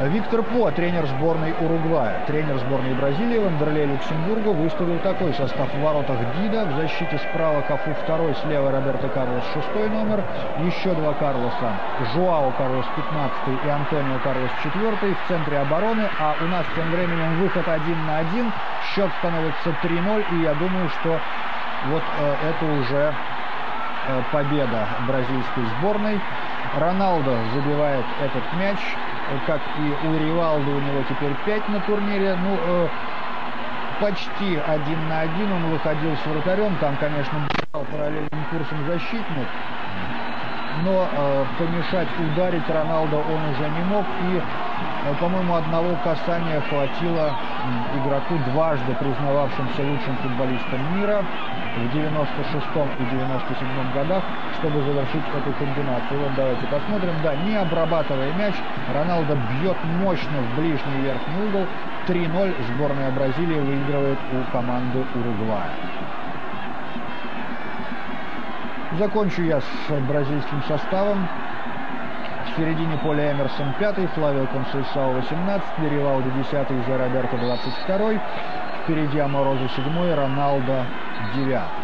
Виктор По, тренер сборной Уругвая. Тренер сборной Бразилии Вандерлей Люксембурга выставил такой состав в воротах: Дида, в защите справа Кафу 2, слева Роберто Карлос 6 номер, еще два Карлоса, Жуао Карлос 15 и Антонио Карлос 4 в центре обороны, а у нас тем временем выход 1 на 1, счет становится 3-0, и я думаю, что вот это уже победа бразильской сборной. Роналдо забивает этот мяч, как и у Ривалдо, у него теперь 5 на турнире. Ну, почти 1 на 1 он выходил с вратарем, там, конечно, был параллельным курсом защитник, но помешать ударить Роналдо он уже не мог, и, по-моему, одного касания хватило игроку, дважды признававшимся лучшим футболистом мира в 96-м и 97-м годах, чтобы завершить эту комбинацию. Вот давайте посмотрим. Да, не обрабатывая мяч, Роналдо бьет мощно в ближний верхний угол. 3-0 сборная Бразилии выигрывает у команды Уругвая. Закончу я с бразильским составом. В середине поля Эмерсон 5, Флавио Консейсао 18, Ривалдо 10, Зе Роберто 22, впереди Аморозо 7, Роналдо 9.